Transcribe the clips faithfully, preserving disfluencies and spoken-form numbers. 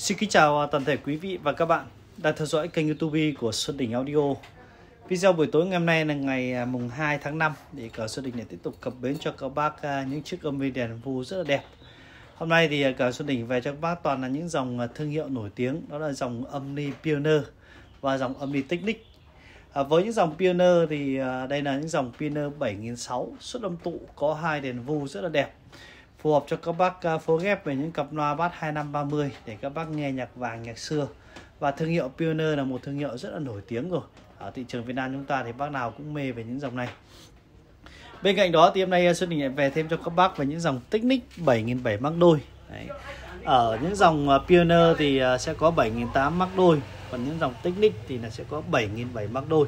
Xin kính chào toàn thể quý vị và các bạn đang theo dõi kênh YouTube của Xuân Đình Audio. Video buổi tối ngày hôm nay là ngày mùng hai tháng năm để cả Xuân Đình để tiếp tục cập bến cho các bác những chiếc âm ly đèn vu rất là đẹp. Hôm nay thì cả Xuân Đình về cho các bác toàn là những dòng thương hiệu nổi tiếng, đó là dòng âm ly Pioneer và dòng âm ly Technic. À, với những dòng Pioneer thì à, đây là những dòng Pioneer bảy nghìn sáu trăm xuất âm tụ có hai đèn vu rất là đẹp, phù hợp cho các bác phối ghép về những cặp loa bass hai năm ba mươi để các bác nghe nhạc vàng, nhạc xưa. Và thương hiệu Pioneer là một thương hiệu rất là nổi tiếng rồi ở thị trường Việt Nam chúng ta, thì bác nào cũng mê về những dòng này. Bên cạnh đó thì hôm nay Xuân Đình lại về thêm cho các bác về những dòng Technic bảy nghìn bảy trăm mắc đôi. Đấy. Ở những dòng Pioneer thì sẽ có bảy nghìn tám trăm mắc đôi, còn những dòng Technic thì là sẽ có bảy nghìn bảy trăm mắc đôi.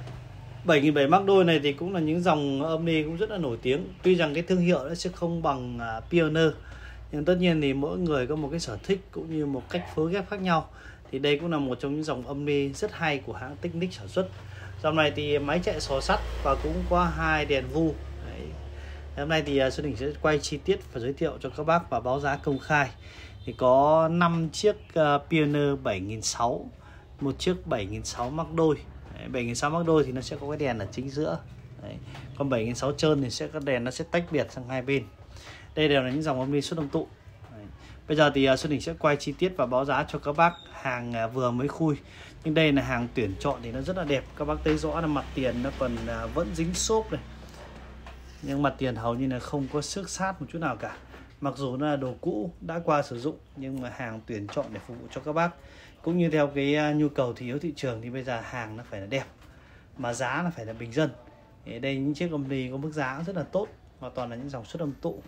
bảy nghìn bảy trăm mắc đôi này thì cũng là những dòng âm ly cũng rất là nổi tiếng. Tuy rằng cái thương hiệu nó sẽ không bằng Pioneer, nhưng tất nhiên thì mỗi người có một cái sở thích cũng như một cách phối ghép khác nhau. Thì đây cũng là một trong những dòng âm ly rất hay của hãng Technic sản xuất. Dòng này thì máy chạy xò sắt và cũng có hai đèn vu. Đấy. Hôm nay thì Xuân Đình sẽ quay chi tiết và giới thiệu cho các bác và báo giá công khai. Thì có năm chiếc Pioneer bảy nghìn sáu trăm, một chiếc bảy nghìn sáu trăm mắc đôi. bảy nghìn sáu trăm mắc đôi thì nó sẽ có cái đèn ở chính giữa. Đấy. Còn bảy nghìn sáu trăm trơn thì sẽ có đèn nó sẽ tách biệt sang hai bên. Đây đều là những dòng âm ly xuất âm tụ. Đấy. Bây giờ thì Xuân Đình sẽ quay chi tiết và báo giá cho các bác hàng vừa mới khui. Nhưng đây là hàng tuyển chọn thì nó rất là đẹp. Các bác thấy rõ là mặt tiền nó còn vẫn dính xốp này. Nhưng mặt tiền hầu như là không có xước sát một chút nào cả. Mặc dù nó là đồ cũ đã qua sử dụng, nhưng mà hàng tuyển chọn để phục vụ cho các bác. Cũng như theo cái nhu cầu thị hiếu thị trường thì bây giờ hàng nó phải là đẹp, mà giá nó phải là bình dân. Thì đây những chiếc âm ly có mức giá rất là tốt, và toàn là những dòng xuất âm tụ.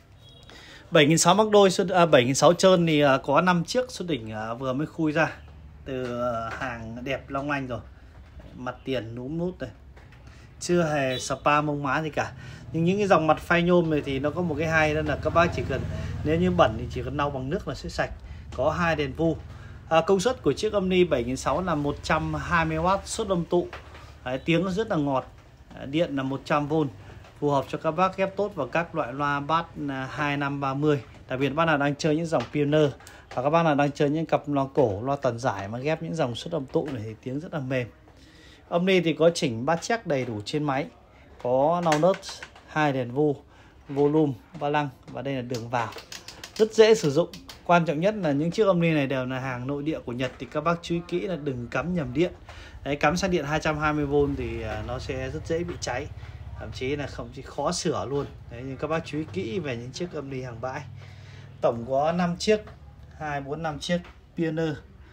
bảy nghìn sáu trăm mắc đôi, à, bảy nghìn sáu trăm trơn thì có năm chiếc Xuân Đình vừa mới khui ra từ hàng đẹp long lanh rồi. Mặt tiền núm nút này, chưa hề spa mông má gì cả. Nhưng những cái dòng mặt phay nhôm này thì nó có một cái hay, đó là các bác chỉ cần, nếu như bẩn thì chỉ cần lau bằng nước là sẽ sạch. Có hai đèn vu. À, công suất của chiếc âm ly bảy nghìn sáu trăm là một trăm hai mươi oát xuất âm tụ. Đấy, tiếng nó rất là ngọt. À, điện là một trăm vôn, phù hợp cho các bác ghép tốt vào các loại loa bass hai năm ba mươi. Đặc biệt bác nào đang chơi những dòng Pioneer, và các bác nào đang chơi những cặp loa cổ, loa tần giải mà ghép những dòng xuất âm tụ này thì tiếng rất là mềm. Âm ly thì có chỉnh bát check đầy đủ trên máy, có nau nớt, hai đèn vu, volume, va lăng, và đây là đường vào. Rất dễ sử dụng. Quan trọng nhất là những chiếc âm ly này đều là hàng nội địa của Nhật, thì các bác chú ý kỹ là đừng cắm nhầm điện. Đấy, cắm sang điện hai trăm hai mươi vôn thì nó sẽ rất dễ bị cháy, thậm chí là không chỉ khó sửa luôn. Đấy, nhưng các bác chú ý kỹ về những chiếc âm ly hàng bãi. Tổng có năm chiếc, hai, bốn, năm chiếc Pioneer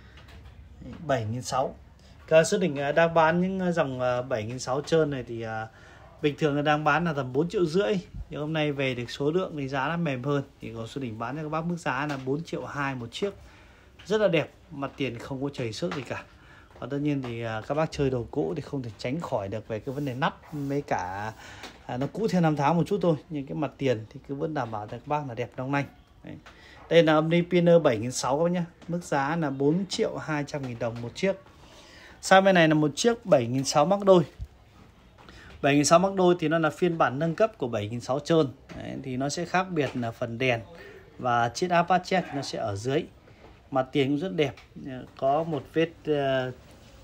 bảy nghìn sáu trăm. Cả Xuân Đình đang bán những dòng bảy nghìn sáu trăm trơn này thì bình thường là đang bán là tầm bốn triệu rưỡi. Nhưng hôm nay về được số lượng thì giá nó mềm hơn, thì có Xuân Đình bán cho các bác mức giá là bốn triệu hai một chiếc. Rất là đẹp, mặt tiền không có chảy xước gì cả. Và tất nhiên thì các bác chơi đồ cũ thì không thể tránh khỏi được về cái vấn đề nắp, mấy cả à, nó cũ theo năm tháng một chút thôi, nhưng cái mặt tiền thì cứ vẫn đảm bảo cho các bác là đẹp long lanh. Đấy. Đây là âm ly Pioneer bảy nghìn sáu trăm các bác nhé. Mức giá là bốn triệu hai trăm nghìn đồng một chiếc. Sang bên này là một chiếc bảy nghìn sáu trăm mắc đôi. bảy nghìn sáu trăm mắc đôi thì nó là phiên bản nâng cấp của bảy nghìn sáu trăm trơn. Đấy, thì nó sẽ khác biệt là phần đèn và chiếc áp bát check nó sẽ ở dưới. Mặt tiền cũng rất đẹp, có một vết uh,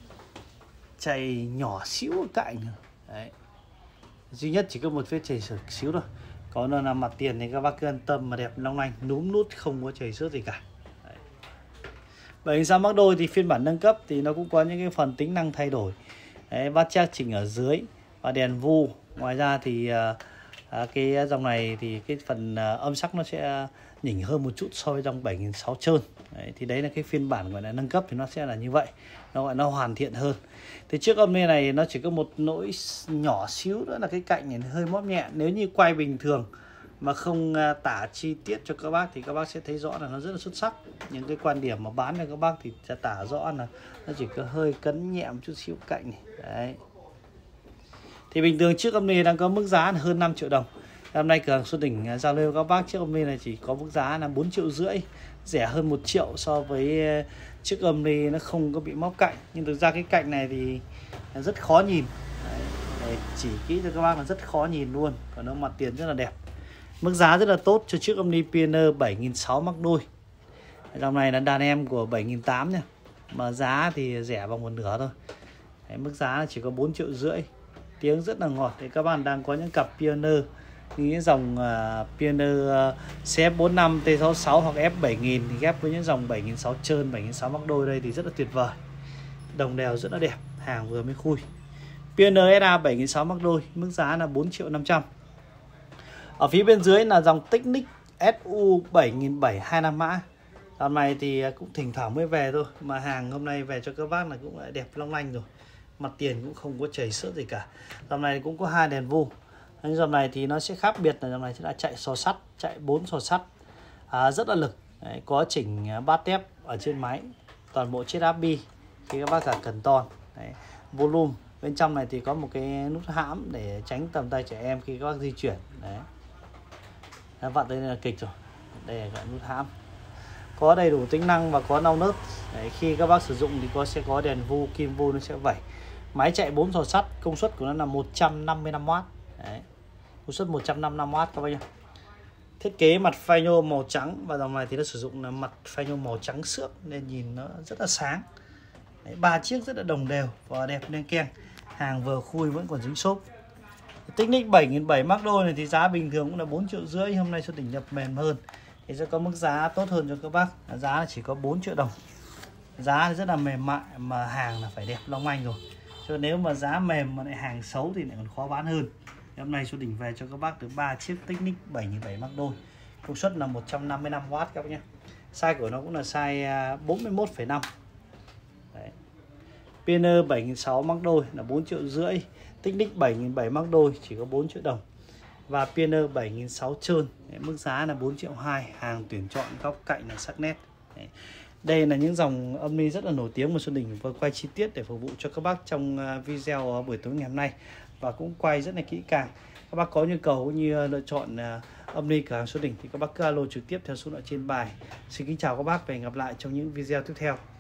chày nhỏ xíu ở cạnh. Đấy. Duy nhất chỉ có một vết chày xíu thôi. Còn là mặt tiền thì các bác cứ yên tâm mà đẹp long lanh, núm nút không có chảy xước gì cả. Đấy. bảy nghìn sáu trăm mắc đôi thì phiên bản nâng cấp thì nó cũng có những cái phần tính năng thay đổi. Đấy, bát check chỉnh ở dưới và đèn vu. Ngoài ra thì uh, cái dòng này thì cái phần uh, âm sắc nó sẽ nhỉnh hơn một chút so với dòng bảy nghìn sáu trăm trơn. Đấy, thì đấy là cái phiên bản gọi là nâng cấp thì nó sẽ là như vậy, nó gọi nó hoàn thiện hơn. Thì chiếc âm ly này nó chỉ có một lỗi nhỏ xíu nữa là cái cạnh này hơi móp nhẹ. Nếu như quay bình thường mà không uh, tả chi tiết cho các bác thì các bác sẽ thấy rõ là nó rất là xuất sắc. Những cái quan điểm mà bán cho các bác thì sẽ tả rõ là nó chỉ có hơi cấn nhẹ một chút xíu cạnh này. Đấy. Thì bình thường chiếc âm ly đang có mức giá là hơn năm triệu đồng. Hôm nay cửa hàng Xuân Đình giao lưu các bác chiếc âm ly này chỉ có mức giá là bốn triệu rưỡi, rẻ hơn một triệu so với chiếc âm ly nó không có bị móc cạnh. Nhưng thực ra cái cạnh này thì rất khó nhìn. Đấy, chỉ kỹ cho các bác là rất khó nhìn luôn. Còn nó mặt tiền rất là đẹp. Mức giá rất là tốt cho chiếc âm ly Pioneer bảy nghìn sáu trăm mắc đôi. Dòng này là đàn em của bảy nghìn tám trăm nha, mà giá thì rẻ bằng một nửa thôi. Đấy, mức giá là chỉ có bốn triệu rưỡi. Tiếng rất là ngọt. Thì các bạn đang có những cặp Pioneer như những dòng uh, Pioneer uh, xê ép bốn lăm, T sáu sáu hoặc F bảy nghìn thì ghép với những dòng bảy nghìn sáu trăm trơn, bảy nghìn sáu trăm mắc đôi đây thì rất là tuyệt vời. Đồng đều rất là đẹp, hàng vừa mới khui. Pioneer ét a bảy nghìn sáu trăm mắc đôi, mức giá là bốn triệu năm trăm. Ở phía bên dưới là dòng Technic ét u bảy nghìn bảy trăm hai mươi lăm mã. Dòng này thì cũng thỉnh thoảng mới về thôi, mà hàng hôm nay về cho các bác là cũng đã đẹp long lanh rồi. Mặt tiền cũng không có chảy xước gì cả. Dòng này cũng có hai đèn vu. Dòng này thì nó sẽ khác biệt là dòng này sẽ đã chạy xò sắt, chạy bốn xò sắt, à, rất là lực. Đấy, có chỉnh bát tép ở trên máy, toàn bộ chiếc áp bi khi các bác cả cần ton. Đấy, volume bên trong này thì có một cái nút hãm để tránh tầm tay trẻ em khi các bác di chuyển. Đấy, đã vặn đây là kịch rồi. Đây là cái nút hãm, có đầy đủ tính năng và có nau nớt. Đấy, khi các bác sử dụng thì có sẽ có đèn vu, kim vu nó sẽ vẩy. Máy chạy bốn xò sắt, công suất của nó là một trăm năm mươi lăm oát. Đấy, công suất một trăm năm mươi lăm oát các bác nhá. Thiết kế mặt phay nhôm màu trắng, và dòng này thì nó sử dụng là mặt phay nhôm màu trắng xước nên nhìn nó rất là sáng. Đấy, ba chiếc rất là đồng đều và đẹp nên keng. Hàng vừa khui vẫn còn dính xốp. Technic bảy nghìn bảy trăm mắc đôi này thì giá bình thường cũng là bốn triệu rưỡi, hôm nay Xuân Đỉnh nhập mềm hơn thì sẽ có mức giá tốt hơn cho các bác. Giá là chỉ có bốn triệu đồng. Giá rất là mềm mại mà hàng là phải đẹp long lanh rồi. Cho nếu mà giá mềm mà lại hàng xấu thì lại còn khó bán hơn. Hôm nay Xuân Đỉnh về cho các bác được ba chiếc Technic bảy nghìn bảy trăm mắc đôi. Công suất là một trăm năm mươi lăm oát các bác nhé. Size của nó cũng là size bốn mươi mốt phẩy năm. Đấy. Pioneer bảy nghìn sáu trăm mắc đôi là bốn triệu rưỡi. Technic bảy nghìn bảy trăm mắc đôi chỉ có bốn triệu đồng. Và Pioneer bảy nghìn sáu trăm trơn, mức giá là bốn triệu hai. Hàng tuyển chọn, góc cạnh là sắc nét. Đấy. Đây là những dòng âm ni rất là nổi tiếng mà Xuân Đỉnh vừa quay chi tiết để phục vụ cho các bác trong video buổi tối ngày hôm nay, và cũng quay rất là kỹ càng. Các bác có nhu cầu như lựa chọn âm ni cửa hàng Xuân Đỉnh thì các bác cứ alo trực tiếp theo số điện thoại trên bài. Xin kính chào các bác và hẹn gặp lại trong những video tiếp theo.